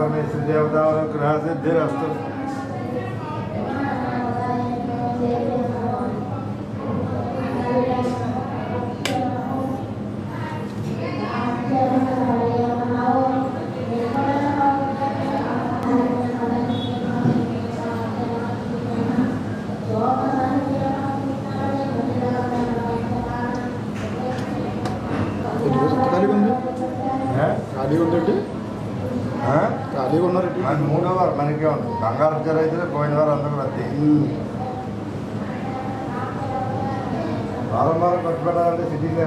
में इष्ट देवतानुग्रह सिद्धिरस्तु। ఖాళీగా ఉన్నారు. మన 3వ వారు మనకే ఉంది. బంగారు జర అయితే పోయిన వారు అందరూ రద్దీ. వారం వారం కట్టుబడాలంటే సిటీలో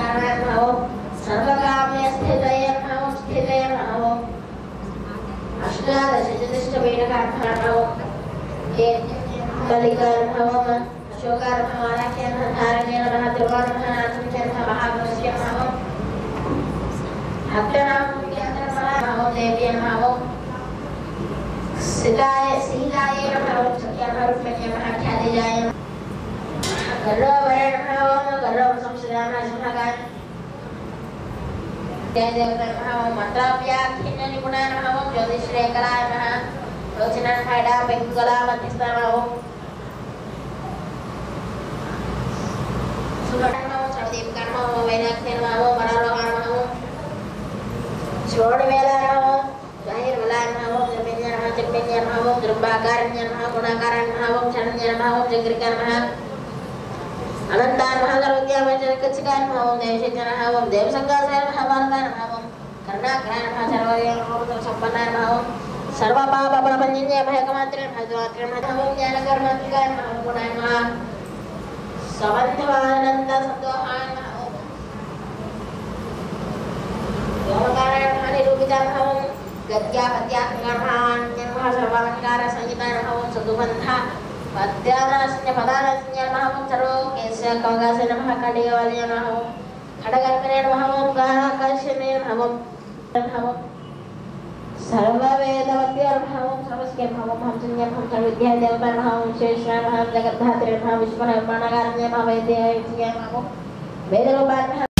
अनंतान महागरोग्या वचन कचकान भावम देवशेचन भावम देवसंगासन भावानकान भावम कर्णाग्रान भाचरवयन रोदर संपन्नान भावम सर्व पाप प्रपंचन्य भयकमात्रन भजवात्रन भावम ज्ञानकर्मत्रिकान भावम गुणान महा समन्तवानंद संतोहान भावम योमकारण भानिरूपितान भावम गद्या पद्यात्मकान भावान जन्म सर्वालंकार संहितान भावम सदुबंधा पद्यानास्य पदानास्य नमः सर्वो केस्य कवगास्य नमः कडियवाल्य नमः खडगर्भने नमः गाहाकर्षणे नमः सर्ववेदवत्य नमः सर्वस्के नमः हमसंज्ञ हम सर्वविद्या देवता नमः शेषा नमः जगद्धात्री नमः विश्वनिर्माणकारण्य नमः वैद्य नमः वेदरूपाय